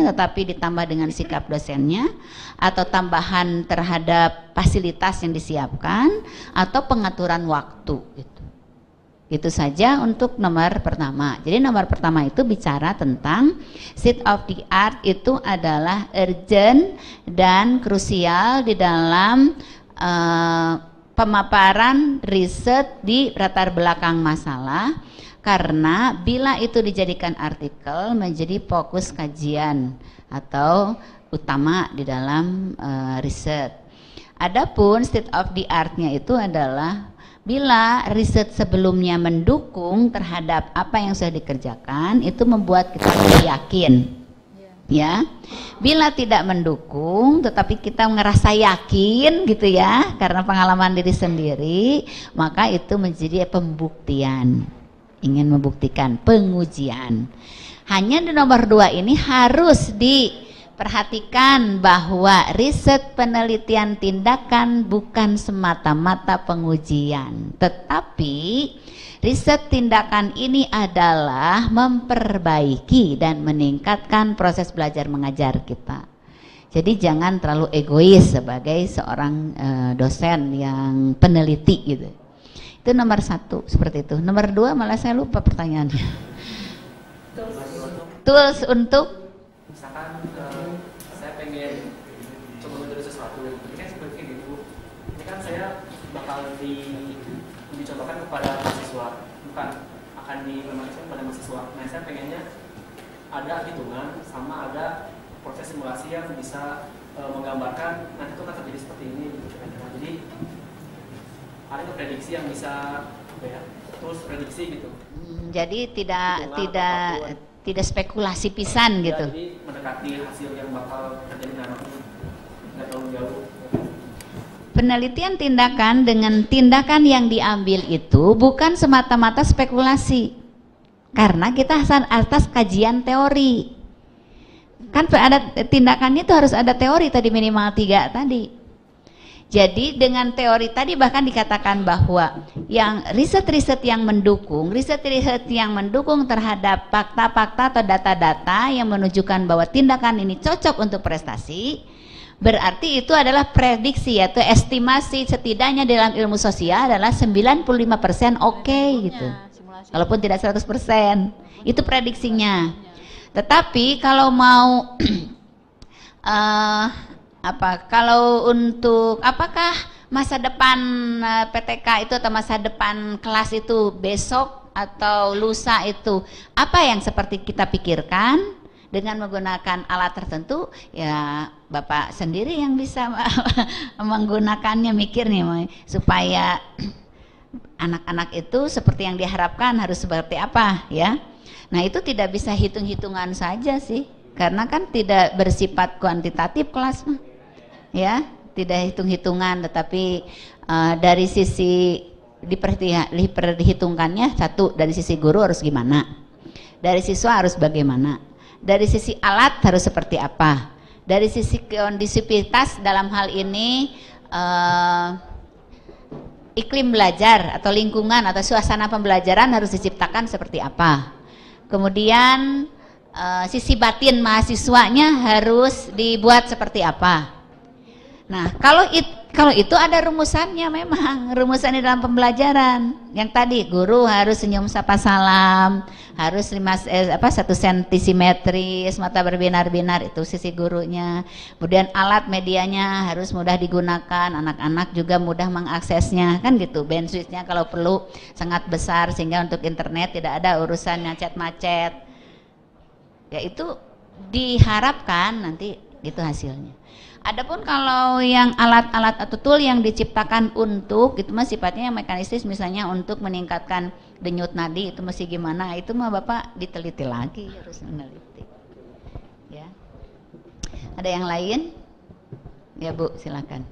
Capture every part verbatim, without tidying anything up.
dosennya, tetapi ditambah dengan sikap dosennya, atau tambahan terhadap fasilitas yang disiapkan, atau pengaturan waktu gitu. Itu saja untuk nomor pertama. Jadi nomor pertama itu bicara tentang state of the art itu adalah urgent dan krusial di dalam uh, pemaparan riset di latar belakang masalah. Karena bila itu dijadikan artikel menjadi fokus kajian atau utama di dalam uh, riset. Adapun state of the art-nya itu adalah bila riset sebelumnya mendukung terhadap apa yang sudah dikerjakan, itu membuat kita yakin. Ya, bila tidak mendukung tetapi kita ngerasa yakin gitu ya, karena pengalaman diri sendiri, maka itu menjadi pembuktian. Ingin membuktikan pengujian. Hanya di nomor dua ini harus diperhatikan bahwa riset, penelitian, tindakan bukan semata-mata pengujian, tetapi riset tindakan ini adalah memperbaiki dan meningkatkan proses belajar mengajar kita. Jadi jangan terlalu egois sebagai seorang e, dosen yang peneliti gitu. Itu nomor satu, seperti itu. Nomor dua malah saya lupa pertanyaannya. Tools untuk misalkan uh, saya pengen coba mencari sesuatu, ini kan seperti gitu. Ini kan saya bakal di dicobakan kepada mahasiswa, bukan akan diimplementasikan kepada mahasiswa. Nah, saya pengennya ada hitungan sama ada proses simulasi yang bisa uh, menggambarkan nanti itu akan terjadi seperti ini. Gitu. Nah, jadi ada prediksi yang bisa apa ya, terus prediksi gitu. Hmm, jadi tidak hitungan tidak apapun. Tidak spekulasi pisan Ya, gitu. Jadi mendekati hasil yang bakal terjadi nanti nggak terlalu jauh. Penelitian tindakan dengan tindakan yang diambil itu bukan semata-mata spekulasi, karena kita atas kajian teori. Kan ada tindakannya itu harus ada teori tadi, minimal tiga tadi. Jadi dengan teori tadi bahkan dikatakan bahwa yang riset-riset yang mendukung, riset-riset yang mendukung terhadap fakta-fakta atau data-data yang menunjukkan bahwa tindakan ini cocok untuk prestasi, berarti itu adalah prediksi atau estimasi setidaknya dalam ilmu sosial adalah sembilan puluh lima persen oke okay, gitu. Walaupun tidak seratus persen, itu prediksinya. Tetapi kalau mau uh, apa kalau untuk apakah masa depan uh, P T K itu atau masa depan kelas itu besok atau lusa itu apa yang seperti kita pikirkan dengan menggunakan alat tertentu, ya Bapak sendiri yang bisa menggunakannya, mikir nih supaya anak-anak itu seperti yang diharapkan harus seperti apa ya. Nah, itu tidak bisa hitung-hitungan saja sih, karena kan tidak bersifat kuantitatif kelas mah. Ya, tidak hitung-hitungan, tetapi uh, dari sisi diperhitungkannya, satu dari sisi guru harus gimana, dari siswa harus bagaimana, dari sisi alat harus seperti apa, dari sisi kondisivitas dalam hal ini uh, iklim belajar atau lingkungan atau suasana pembelajaran harus diciptakan seperti apa, kemudian uh, sisi batin mahasiswanya harus dibuat seperti apa. Nah, kalau it, kalau itu ada rumusannya, memang rumusannya dalam pembelajaran. Yang tadi guru harus senyum sapa salam, harus lima eh, apa satu senti simetris, mata berbinar-binar, itu sisi gurunya. Kemudian alat medianya harus mudah digunakan, anak-anak juga mudah mengaksesnya, kan gitu. Bandwidth-nya kalau perlu sangat besar sehingga untuk internet tidak ada urusan macet-macet. Ya itu diharapkan nanti gitu hasilnya. Adapun kalau yang alat-alat atau tool yang diciptakan untuk itu mah sifatnya yang mekanistis, misalnya untuk meningkatkan denyut nadi, itu mesti gimana, itu mah Bapak diteliti lagi, harus meneliti. Ya. Ada yang lain? Ya Bu, silakan.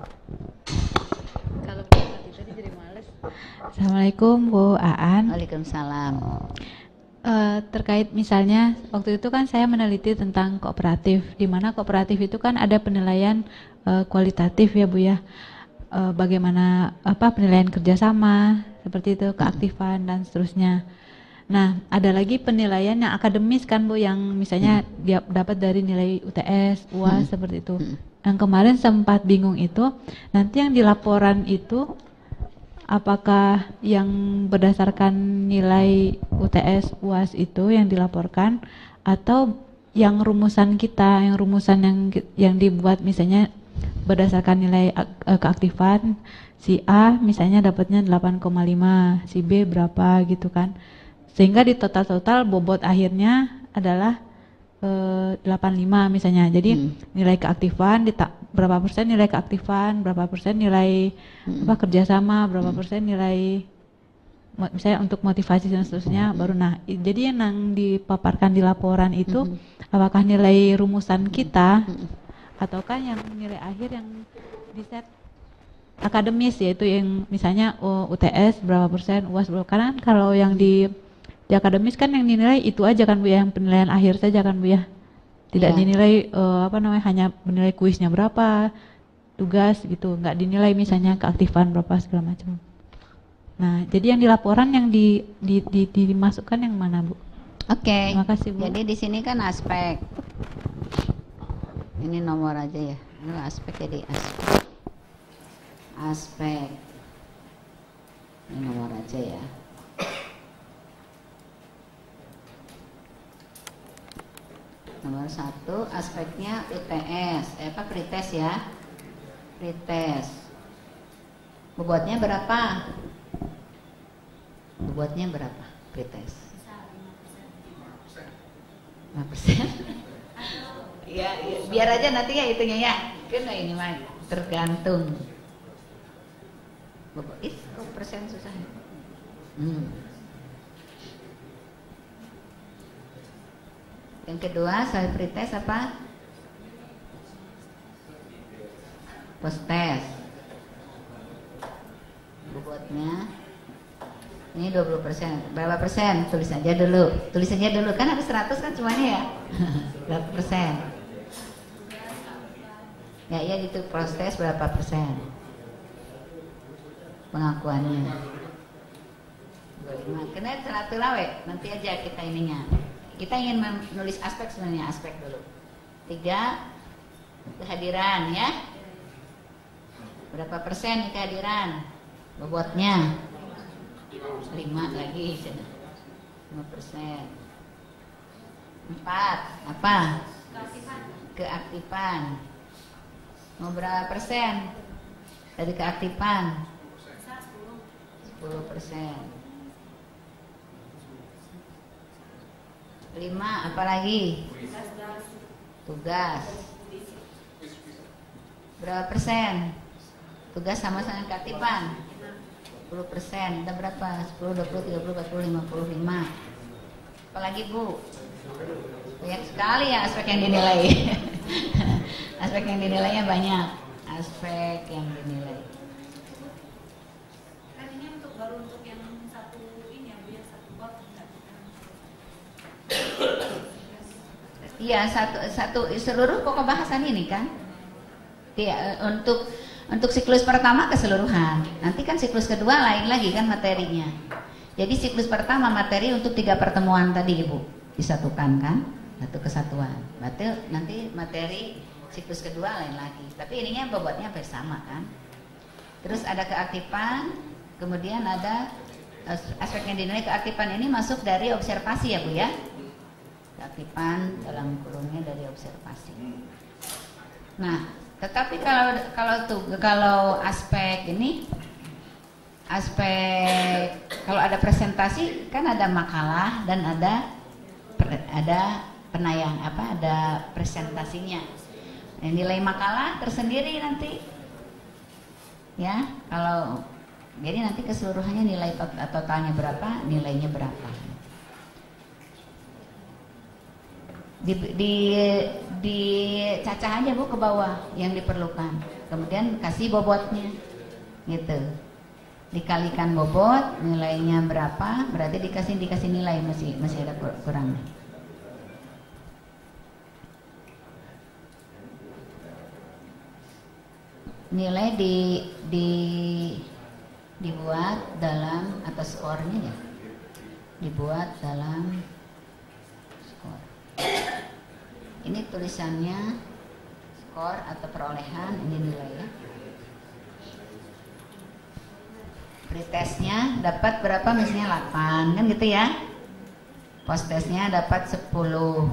Kalau tadi jadi males. Assalamualaikum Bu Aan. Waalaikumsalam. Uh, terkait misalnya waktu itu kan saya meneliti tentang kooperatif, di mana kooperatif itu kan ada penilaian uh, kualitatif ya Bu ya, uh, bagaimana apa penilaian kerjasama seperti itu, keaktifan dan seterusnya. Nah, ada lagi penilaian yang akademis kan Bu, yang misalnya Hmm. dia dapat dari nilai U T S, U A S Hmm. seperti itu. Hmm. Yang kemarin sempat bingung itu, nanti yang di laporan itu apakah yang berdasarkan nilai U T S, U A S itu yang dilaporkan, atau yang rumusan kita, yang rumusan yang yang dibuat misalnya berdasarkan nilai uh, keaktifan si A misalnya dapatnya delapan koma lima, si B berapa gitu kan. Sehingga di total-total bobot akhirnya adalah eh, delapan puluh lima misalnya. Jadi hmm. nilai keaktifan dita- berapa persen nilai keaktifan, berapa persen nilai hmm. apa kerjasama, berapa hmm. persen nilai misalnya untuk motivasi dan seterusnya. Hmm. Baru nah, jadi yang dipaparkan di laporan itu hmm. apakah nilai rumusan kita hmm. ataukah yang nilai akhir yang di set akademis, yaitu yang misalnya U T S berapa persen, U A S berapa. Karena kalau yang di di akademis kan yang dinilai itu aja kan Bu ya, yang penilaian akhir saja kan Bu ya. Tidak yeah. dinilai uh, apa namanya, hanya menilai kuisnya berapa, tugas gitu, nggak dinilai misalnya keaktifan berapa segala macam. Nah, jadi yang di laporan yang di, di, di, di dimasukkan yang mana Bu? Oke. Okay. Terima kasih Bu. Jadi di sini kan aspek. Ini nomor aja ya. Ini aspek, jadi aspek. Aspek. Ini nomor aja ya. Nomor satu, aspeknya U T S, eh, apa pretest ya, pretest. Bobotnya berapa? Bobotnya berapa pretest? lima persen. Ya, ya, biar aja nanti ya hitungnya ya. Kan ini mah tergantung. Bobot, ih, kok persen susah. Hmm. Yang kedua, soal pretest apa? Post-test. Bobotnya ini dua puluh persen. Berapa persen? Tulis aja dulu. Tulis aja dulu. Kan ada seratus kan semuanya ya? Berapa persen? Ya, ya gitu. Post-test berapa persen? Pengakuannya. Kena satu lawe. Nanti aja kita ininya. Kita ingin menulis aspek sebenarnya, aspek dulu. Tiga, kehadiran ya. Berapa persen kehadiran? Bobotnya lima lagi, lima persen. Empat, apa? Keaktifan. Mau berapa persen dari keaktifan? Sepuluh persen. Lima, apalagi? Tugas. Berapa persen? Tugas sama sama keaktifan. sepuluh persen. Ada berapa? sepuluh, dua puluh, tiga puluh, empat puluh, lima puluh lima. Apalagi Bu? Banyak sekali ya aspek yang dinilai. Aspek yang dinilainya banyak. Aspek yang dinilai. Kan ini untuk baru untuk yang satu ini ya, biar satu bab. Iya, satu satu seluruh pokok bahasan ini kan. Iya, untuk untuk siklus pertama keseluruhan. Nanti kan siklus kedua lain lagi kan materinya. Jadi siklus pertama materi untuk tiga pertemuan tadi Ibu disatukan kan, satu kesatuan. Berarti nanti materi siklus kedua lain lagi. Tapi ininya bobotnya hampir sama kan. Terus ada keaktifan, kemudian ada aspek yang dinilai. Keaktifan ini masuk dari observasi ya Bu ya. Keaktifan dalam kurungnya dari observasi. Nah, tetapi kalau kalau tuh kalau aspek ini, aspek kalau ada presentasi kan ada makalah dan ada ada penayang apa ada presentasinya. Yang nilai makalah tersendiri nanti, ya kalau jadi nanti keseluruhannya nilai totalnya berapa, nilainya berapa. Di, di, di cacah aja Bu ke bawah yang diperlukan, kemudian kasih bobotnya gitu, dikalikan bobot nilainya berapa, berarti dikasih dikasih nilai masih masih ada kurangnya. Nilai di, di dibuat dalam atas skornya ya, dibuat dalam skor. Ini tulisannya skor atau perolehan, ini nilai ya. Pretestnya dapat berapa, misalnya delapan kan gitu ya. Posttestnya dapat sepuluh.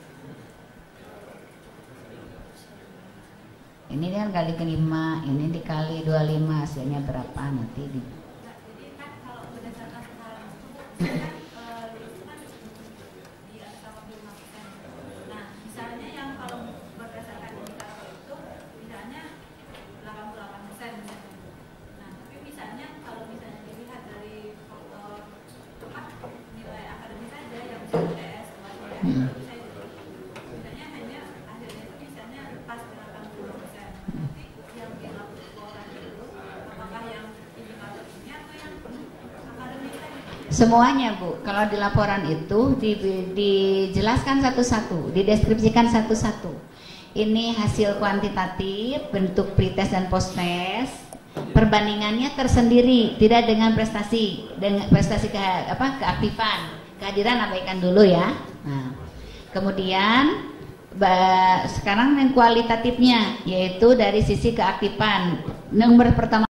Ini kan kali ke lima, ini dikali dua puluh lima, hasilnya berapa nanti di. Jadi kan kalau berdasarkan sekarang itu kan eh, itu kan di atas delapan puluh lima persen. Nah, misalnya yang kalau berdasarkan indikator itu misalnya delapan puluh delapan persen misalnya. Nah, tapi misalnya kalau misalnya dilihat dari faktor apa nilai akademis saja yang bisa U T S, Hmm. misalnya hanya hasilnya itu misalnya pas delapan puluh persen. Nanti yang di laporan itu apakah yang indikator ini atau yang akademis saja? Semuanya Bu, kalau di laporan itu di, dijelaskan satu-satu, dideskripsikan satu-satu. Ini hasil kuantitatif, bentuk pretest dan posttest, perbandingannya tersendiri, tidak dengan prestasi, dengan prestasi ke, apa, keaktifan, kehadiran abaikan dulu ya. Nah, kemudian ba, sekarang yang kualitatifnya, yaitu dari sisi keaktifan. Nomor pertama